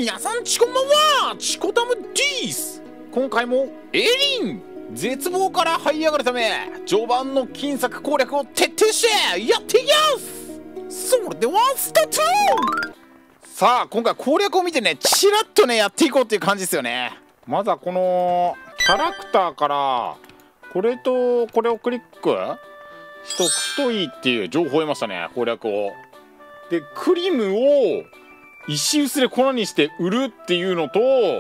皆さんちこんばんは、チコタムです。今回もエリン絶望から這い上がるため序盤の金策攻略を徹底してやっていきます。それではスタート。さあ今回攻略を見てね、チラッとねやっていこうっていう感じですよね。まずはこのキャラクターからこれとこれをクリックしとくといいっていう情報を得ましたね、攻略を。でクリムを石臼で粉にして売るっていうのと、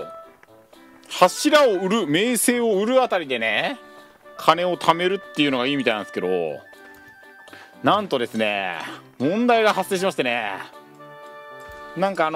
柱を売る、名声を売るあたりでね金を貯めるっていうのがいいみたいなんですけど、なんとですね問題が発生しましてね、なんか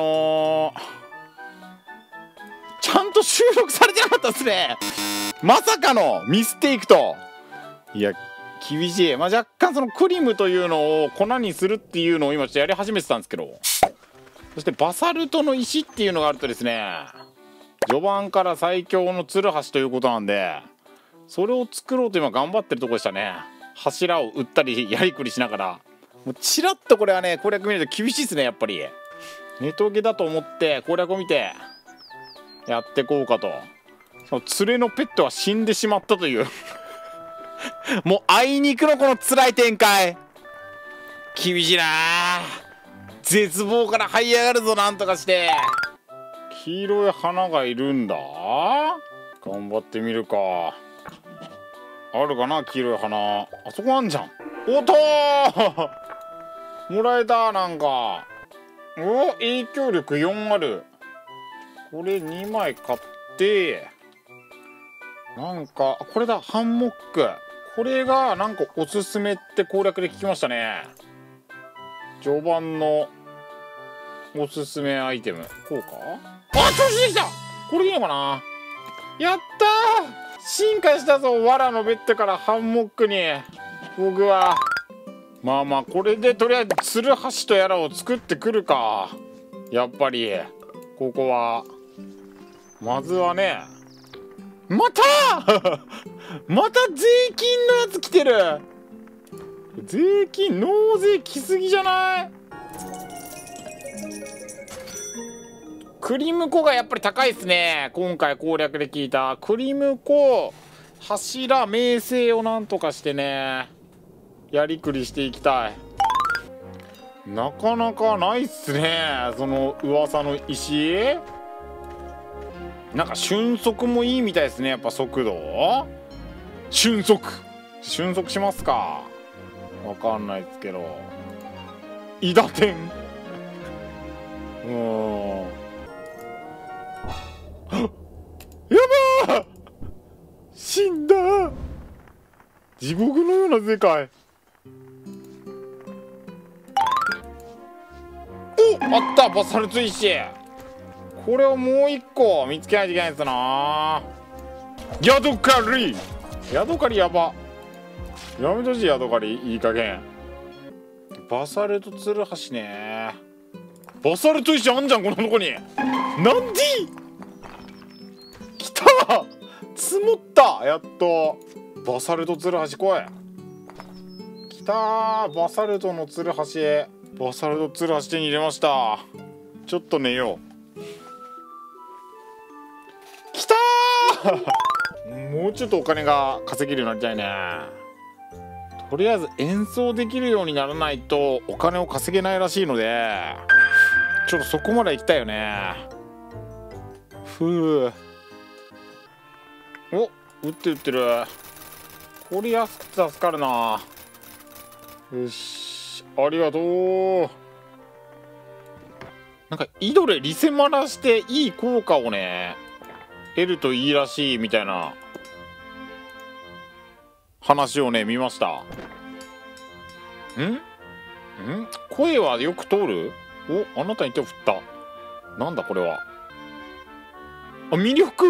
ちゃんと収録されてなかったですね。まさかのミステイクと。いや厳しい。若干そのクリムというのを粉にするっていうのを今ちょっとやり始めてたんですけど、そしてバサルトの石っていうのがあるとですね、序盤から最強のツルハシということなんで、それを作ろうと今頑張ってるとこでしたね。柱を打ったりやりくりしながら、もうチラッとこれはね攻略見ると厳しいですね。やっぱりネトゲだと思って攻略を見てやってこうかと。その連れのペットは死んでしまったというもうあいにくのこの辛い展開、厳しいなあ。絶望から這い上がるぞ、なんとかして。黄色い花がいるんだ。頑張ってみるか。あるかな黄色い花。あそこあんじゃん。おっとーもらえた。なんかお影響力4ある。これ2枚買って、なんかこれだ、ハンモック。これがなんかおすすめって攻略で聞きましたね。序盤のおすすめアイテム。こうか。あ、調子できた。これでいいのかな。やったー、進化したぞ。藁のベッドからハンモックに。僕はまあこれでとりあえずツルハシとやらを作ってくるか。やっぱりここはまずはね。またまた税金のやつ来てる。税金納税来すぎじゃない？クリムコがやっぱり高いですね。今回攻略で聞いたクリムコ、柱、名声をなんとかしてねやりくりしていきたい。なかなかないっすね、その噂の石。なんか瞬足もいいみたいですね。やっぱ速度瞬足しますか。わかんないですけど、韋駄天やばー、死んだ。地獄のような世界。お、あった、バサルト石。これをもう一個見つけないといけないやつな。ヤドカリ。ヤドカリやば。やめてほしい、ヤドカリ。いい加減。バサルトツルハシね。バサルト石あんじゃんこのとこに。なんで来た。積もった。やっとバサルトツルハシ来い。来たー、バサルトのツルハシ。バサルトツルハシ手に入れました。ちょっと寝よう。来たーもうちょっとお金が稼げるようになりたいね。とりあえず演奏できるようにならないとお金を稼げないらしいので、ちょっとそこまで行きたいよね。ふう。お、打ってる。これ安くて助かるな。よし、ありがとう。なんか井戸でリセマラしていい効果をね得るといいらしいみたいな話をね見ました。声はよく通る。お、あなたに手を振った。なんだこれは。あ、魅力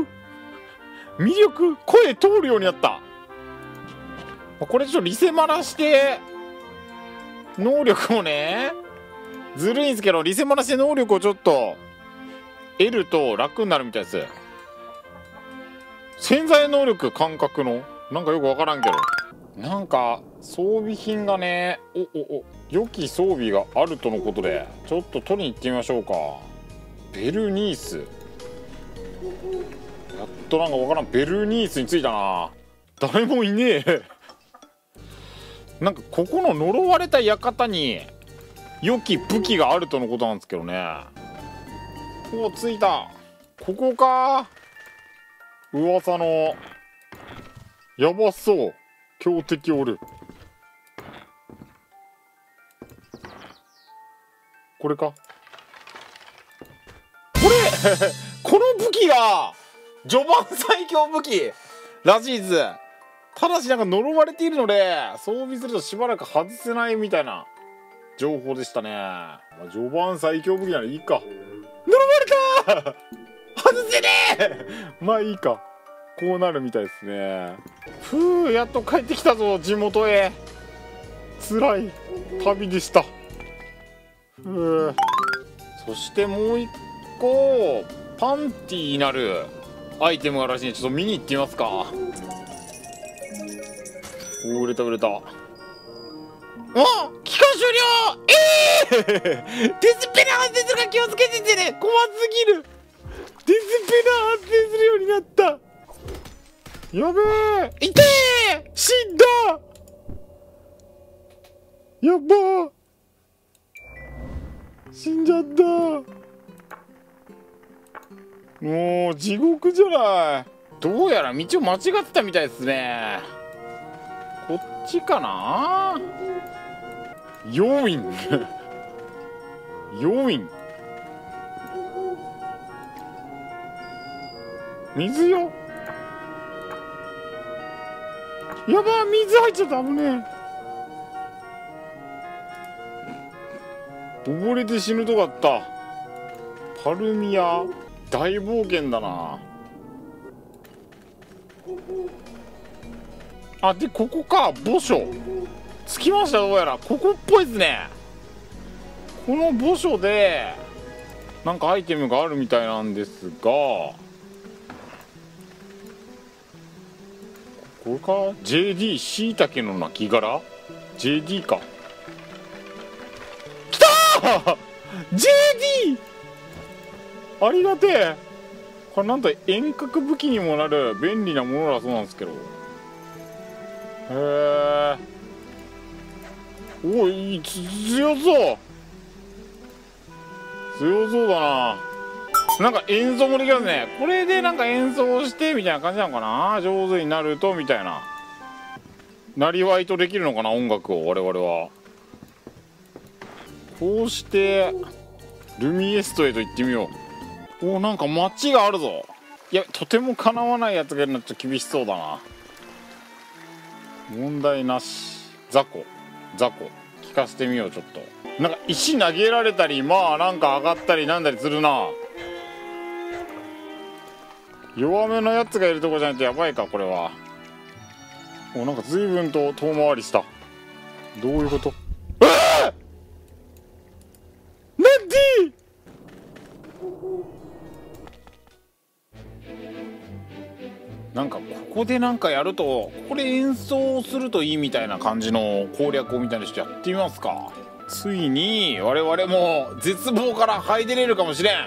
声通るようになった。これちょっとリセマラして能力をね、ずるいんですけどリセマラして能力をちょっと得ると楽になるみたいです。潜在能力感覚のなんかよくわからんけど、なんか装備品がね、良き装備があるとのことでちょっと取りに行ってみましょうか。 ベルニース、やっとなんかわからんベルニースに着いたな。誰もいねえなんかここの呪われた館に良き武器があるとのことなんですけどね。お、着いた。ここか。噂のやばそう強敵おる。これか、これこの武器が序盤最強武器らしいです。ただしなんか呪われているので装備するとしばらく外せないみたいな情報でしたね。まあ、序盤最強武器ならいいか。呪われた外せねえまあいいか、こうなるみたいですね。ふう、やっと帰ってきたぞ地元へ。辛い旅でした。ふう、そしてもう一個パンティーなるアイテムがあるらしいんで、ちょっと見に行ってみますか。お、売れた売れた。あ、期間終了。デスペラ発生するから気をつけててね。怖すぎる。デスペラ発生するようになった。やべえ、痛え、死んだ。やっば、死んじゃった。もう地獄じゃない。どうやら道を間違ってたみたいですね。こっちかな。ヨウィンヨウィン、水よ。やばい、水入っちゃった。危ねえ、溺れて死ぬとこだった。パルミア、大冒険だな。あ、でここか、墓所着きました。どうやらここっぽいですね。この墓所でなんかアイテムがあるみたいなんですが、これか JD しいたけの亡骸 JD か。きたーJD ありがてえ。これなんと遠隔武器にもなる便利なものだそうなんですけど。へえ、おい、強そう強そうだな。なんか演奏もできますね。これでなんか演奏してみたいな感じなのかな。上手になるとみたいな、なりわいとできるのかな、音楽を。我々はこうしてルミエストへと行ってみよう。お、なんか街があるぞ。いや、とてもかなわないやつがいるのはちょっと厳しそうだな。問題なし。雑魚聞かせてみよう。ちょっとなんか石投げられたり、まあなんか上がったりなんだりするな。弱めのやつがいるとこじゃないとやばいか、これは。お、なんか随分と遠回りした。どういうこと。なんでなんかここでなんかやると、ここで演奏するといいみたいな感じの攻略をみたいにしてやってみますか。ついに我々も絶望から這い出れるかもしれん。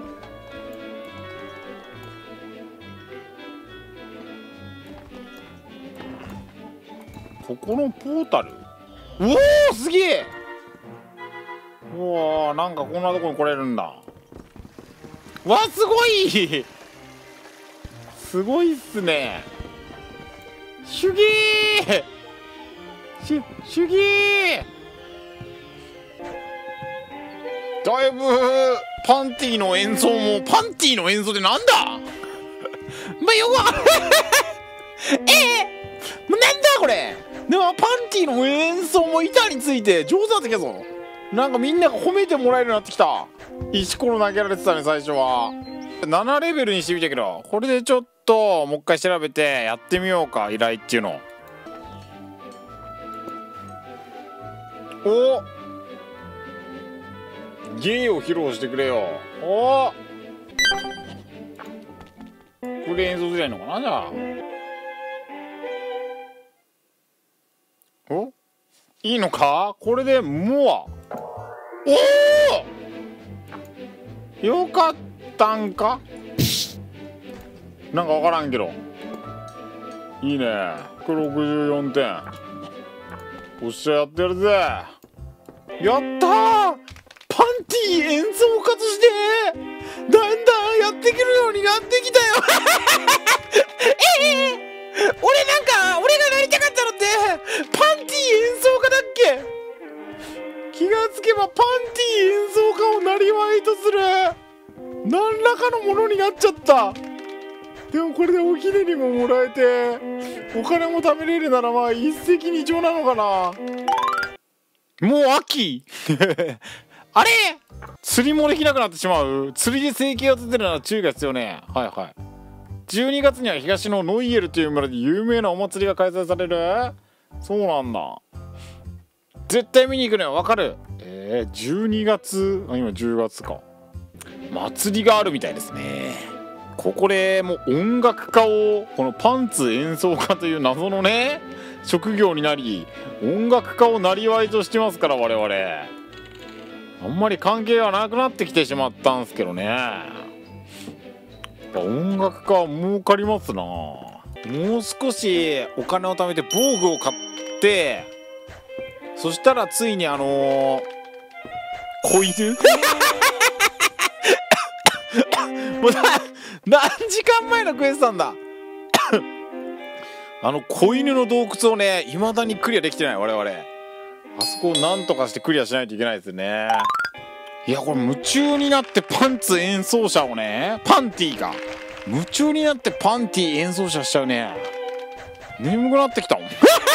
ここのポータル、おおすげえ。うわー、なんかこんなとこに来れるんだ。わ、すごいすごいっすね。手芸手芸だいぶパンティの演奏もパンティの演奏でなんだまあよくわかるなんだこれ。でもパンティの演奏も板について上手だったけど、なんかみんなが褒めてもらえるようになってきた。石ころ投げられてたね最初は。7レベルにしてみたけど、これでちょっともう一回調べてやってみようか、依頼っていうの。お、芸を披露してくれよ。お、これで演奏すりゃいいのかな。じゃあお、いいのかこれでモア。おお、よかっタンかなんか分からんけどいいね。164点。おっしゃ、やってやるぜ。やったー。パンティ演奏家としてだんだんやってくるようになってきたよ俺がなりたかったのってパンティ演奏家だっけ。気がつけばパンティ演奏家をなりわいとする何らかのものになっちゃった。でもこれでおひねりももらえてお金も貯めれるならまあ一石二鳥なのかな。もう秋あれ釣りもできなくなってしまう。釣りで生計を立てるなら注意が必要ね。はいはい。12月には東のノイエルという村で有名なお祭りが開催される。そうなんだ。絶対見に行くのよ。わかる。12月今10月か。祭りがあるみたいですね。ここでもう音楽家をこのパンツ演奏家という謎のね職業になり音楽家をなりわいとしてますから我々。あんまり関係がなくなってきてしまったんすけどね。音楽家は儲かりますな。もう少しお金を貯めて防具を買ってそしたらついに子犬もう何時間前のクエストなんだ子犬の洞窟をね未だにクリアできてない我々。あそこをなんとかしてクリアしないといけないですね。いやこれ夢中になってパンツ演奏者をねパンティが夢中になってパンティ演奏者しちゃうね。眠くなってきたもん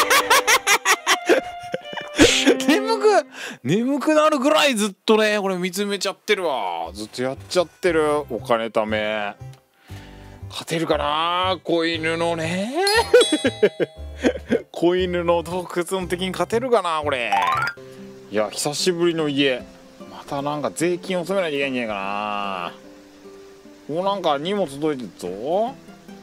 眠くなるぐらいずっとねこれ見つめちゃってるわ。ずっとやっちゃってる。お金貯め勝てるかな子犬のね子犬の洞窟の敵に勝てるかなこれ。いや久しぶりの家。またなんか税金納めないといけないんじゃないかな。もうなんか荷物届いてるぞ。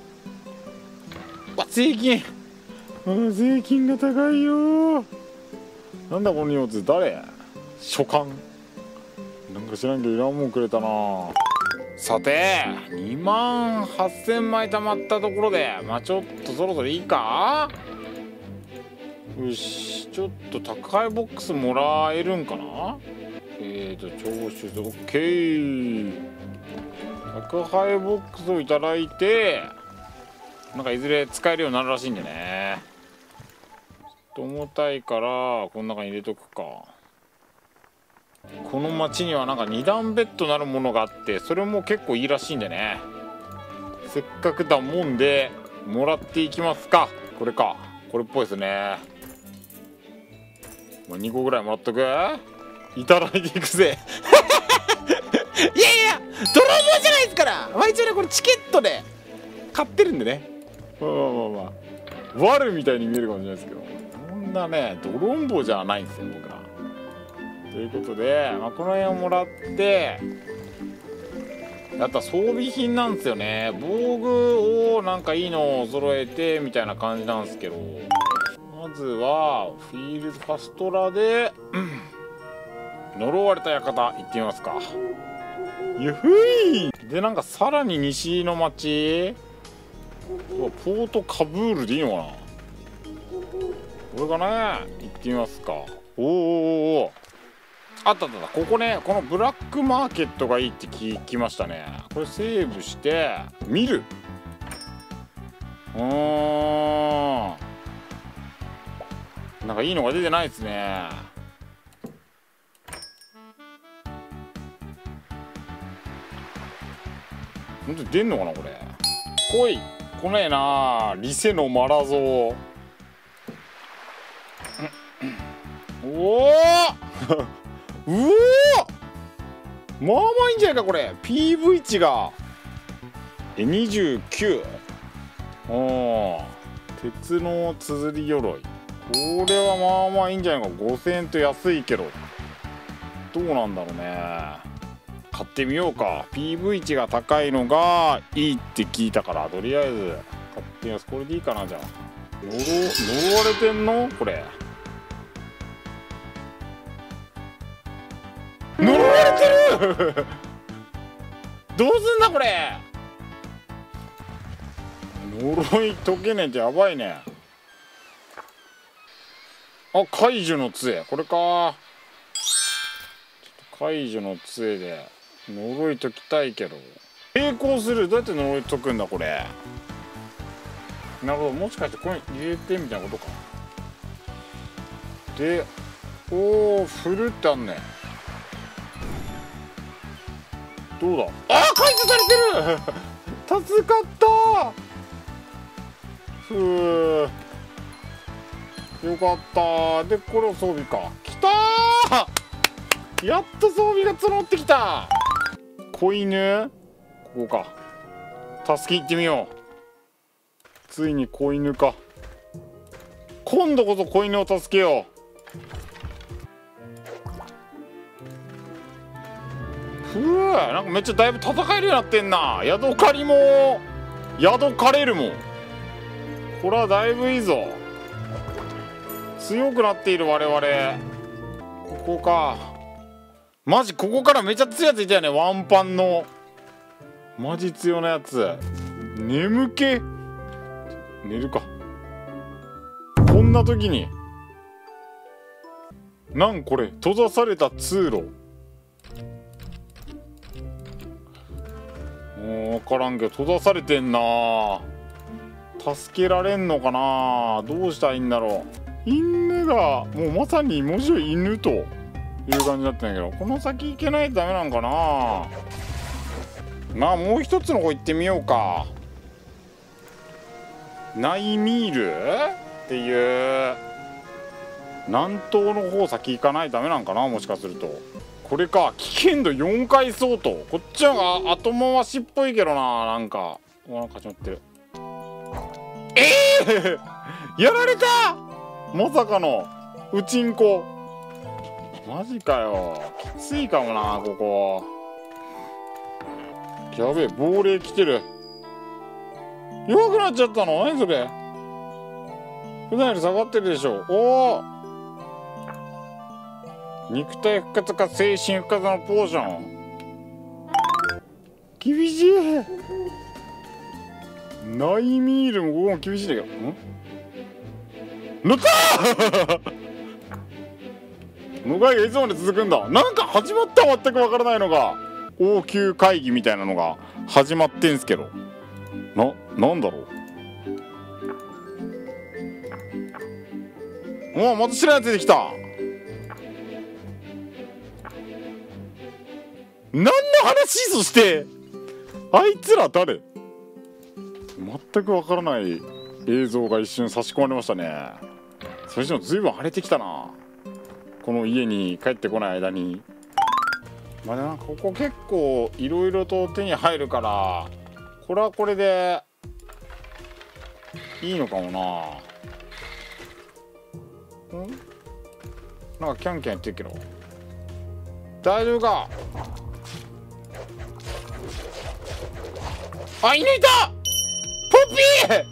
わ税金税金が高いよ。なんだこの荷物。誰書簡なんか知らんけどいらんもんくれたな。さて2万8000枚貯まったところでまあちょっとそろそろいいか。よしちょっと宅配ボックスもらえるんかな。徴収で OK。 宅配ボックスをいただいてなんかいずれ使えるようになるらしいんでね。ちょっと重たいからこの中に入れとくか。この町にはなんか2段ベッドなるものがあってそれも結構いいらしいんでね。せっかくだもんでもらっていきますか。これかこれっぽいですね。2個ぐらいもらっとく。いただいていくぜいやいや泥棒じゃないですから。一応ねこれチケットで買ってるんでね。まあワルみたいに見えるかもしれないですけどそんなね泥棒じゃないんですよ僕ら。ということで、この辺をもらってあとは装備品なんですよね。防具をなんかいいのを揃えてみたいな感じなんですけどまずはフィールドパストラで呪われた館行ってみますか。ゆふいでなんかさらに西の町ポートカブールでいいのかなこれかね。行ってみますか。おあったここねこのブラックマーケットがいいって聞きましたね。これセーブして見る。なんかいいのが出てないですね。本当に出んのかなこれ。来い来ねえなリセのマラゾーおおうおまあまあいいんじゃないかこれ。 PV 値が29。鉄の綴り鎧これはまあまあいいんじゃないか。5000円と安いけどどうなんだろうね。買ってみようか。 PV 値が高いのがいいって聞いたからとりあえず買ってみます。これでいいかな。じゃあ呪われてんのこれ。呪われてるどうすんだこれ。呪い解けねえとやばいね。あ、解除の杖、これか。ちょっと解除の杖で呪い解きたいけど、並行する。どうやって呪い解くんだこれ。なるほど、もしかしてこれ入れてみたいなことか。で、おお、振るってあんねん。どうだ。あー、解除されてる助かった。ふう、よかった。でこれを装備か。きたー、やっと装備が募ってきた。子犬、ここか。助け行ってみよう。ついに子犬か。今度こそ子犬を助けよう。ふう、なんかめっちゃだいぶ戦えるようになってんな。ヤドカリもヤドカれるもん。これはだいぶいいぞ。強くなっている我々。ここか。マジここからめちゃ強いやついたよね。ワンパンのマジ強なやつ。眠気。寝るか。こんな時になんこれ、閉ざされた通路。もう分からんけど閉ざされてんな。助けられんのかな。どうしたらいいんだろう。犬がもうまさに面白い犬という感じになってんだけど、この先行けないとダメなんかな。まあもう一つの方行ってみようか。ナイミールっていう南東の方先行かないとダメなんかな、もしかすると。これか、危険度4回相当。こっちの方が後回しっぽいけどな。なんか始まってる。やられた。まさかのうちんこ。マジかよ。きついかもなここ。やべえ、亡霊来てる。弱くなっちゃったの。何それ。普段より下がってるでしょ。おお、肉体復活か精神復活のポーション。厳しい。ナイミールもここも厳しいんだけど。乗ったのがいつまで続くんだ。なんか始まった全くわからないのが王宮会議みたいなのが始まってんすけど、なんだろう。もうまた白いやつ出てきた。何の話。そしてあいつら誰。全くわからない映像が一瞬差し込まれましたね。それにしても随分晴れてきたな、この家に帰ってこない間に。まあでもここ結構いろいろと手に入るから、これはこれでいいのかもな。なんかキャンキャン言ってるけど大丈夫か。あ、犬いた。ポピー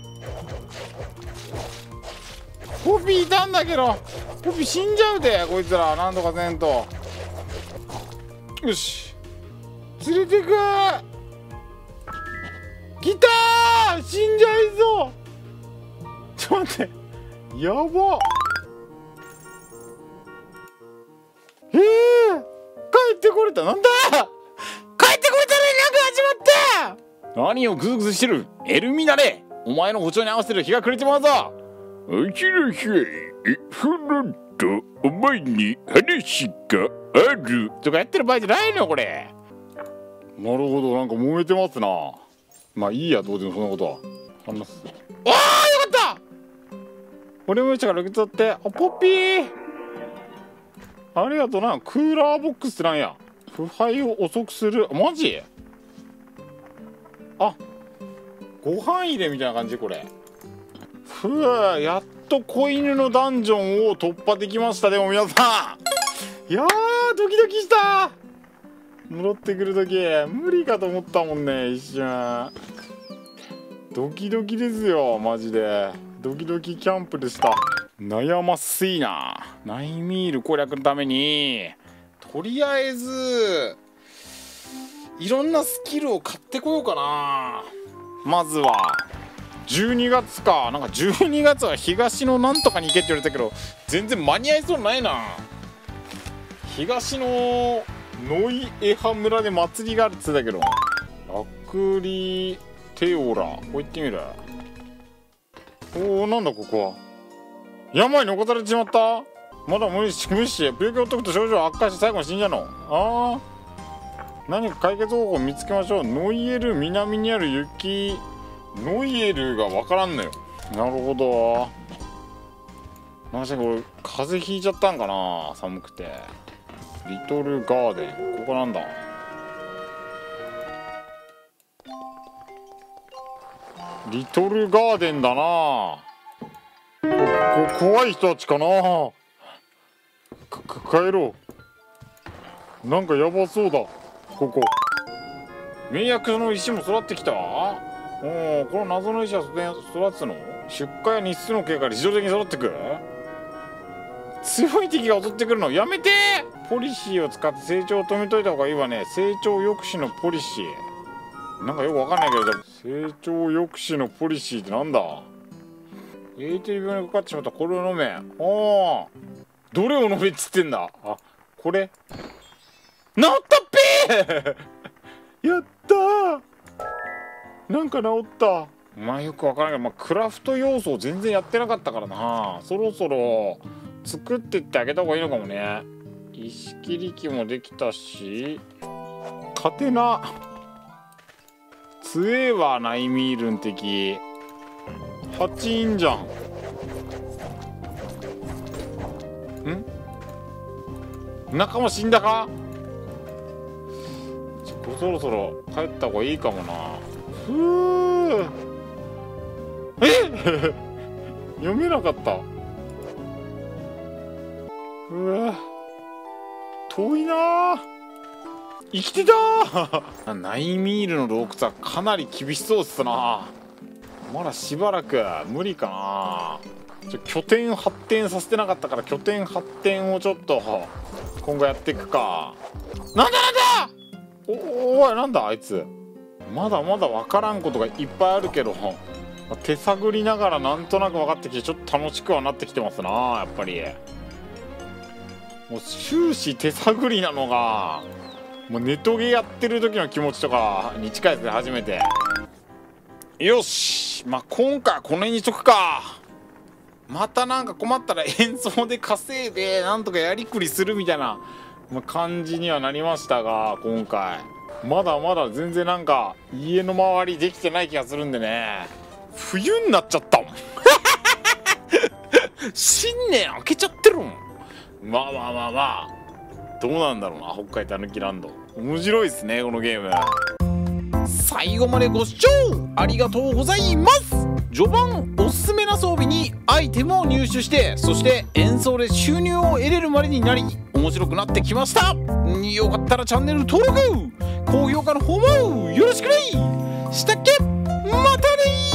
ポピーいたんだけど、ポピー死んじゃうでこいつら。なんとかせんと。よし、連れてく。来たー。死んじゃいそう。ちょっと待って、やば。帰ってこれた。なんだ帰ってこれたら連絡始まった。何をグズグズしてる。エルミナレ、お前の歩調に合わせる日が暮れてまうぞ。 あちらしゃい。フロント、お前に話がある。 とかやってる場合じゃないのよこれ。なるほど、なんか揉めてますな。まあいいや、どうでもそんなことは。話す。ああ、よかった。俺もしたから受け取って。あ、ポッピーありがとうな。クーラーボックスってなんや。腐敗を遅くする。マジ。あ、ご飯入れみたいな感じこれ。ふう、やっと子犬のダンジョンを突破できました。でも皆さん、いやードキドキした。戻ってくるとき無理かと思ったもんね、一瞬。ドキドキですよマジで。ドキドキキャンプでした。悩ましいな。ナイミール攻略のためにとりあえずいろんなスキルを買ってこようかな。まずは12月か。なんか12月は東のなんとかに行けって言われたけど全然間に合いそうないな。東のノイエハ村で祭りがあるって言ってたけど、ラクリテオラ、こう行ってみる。おお、なんだここは。病に侵されてしまった。まだ無視し病気を解くと症状悪化して最後に死んじゃうの。ああ、何か解決方法を見つけましょう。ノイエル南にある雪。ノイエルがわからんのよ。なるほど。なんかこれ風邪ひいちゃったんかな、寒くて。リトルガーデン、ここなんだ。リトルガーデンだな。怖い人たちかな。帰ろう。なんかやばそうだここ。迷惑の石も育ってきた。おお、この謎の石は育つの。出荷や日数の経過で自動的に育ってく。強い敵が襲ってくるのやめて。ポリシーを使って成長を止めといた方がいいわね。成長抑止のポリシー、なんかよくわかんないけど、成長抑止のポリシーってなんだ。エーテル病にかかってしまった。これを飲め。おお、どれを飲めっつってんだ。あ、これ治ったっぺーやったー、なんか治った。まあよくわからないけど、クラフト要素を全然やってなかったからな。そろそろ作ってってあげた方がいいのかもね。石切り機もできたし、勝てな。強えわナイミールン敵。8いんじゃん。仲間死んだか。そろそろ帰った方がいいかもな。ふう、え読めなかった。うわ、遠いな。生きてたナイミールの洞窟はかなり厳しそうっすな。まだしばらく無理かな。拠点発展させてなかったから、拠点発展をちょっと今後やっていくか。なんだおい、なんだあいつ。まだまだ分からんことがいっぱいあるけど、手探りながらなんとなく分かってきて、ちょっと楽しくはなってきてますな。やっぱりもう終始手探りなのが、もうネトゲやってる時の気持ちとかに近いですね。初めて。よし、今回はこの辺にしとくか。またなんか困ったら演奏で稼いでなんとかやりくりするみたいな感じにはなりましたが、今回まだまだ全然なんか家の周りできてない気がするんでね。冬になっちゃったもん新年明けちゃってるもん。まあどうなんだろうな、北海たぬきランド。面白いですねこのゲーム。最後までご視聴ありがとうございます。序盤おすすめな装備にアイテムを入手して、そして演奏で収入を得れるまでになり面白くなってきました。よかったらチャンネル登録、高評価の方もよろしくね。したっけ。またね。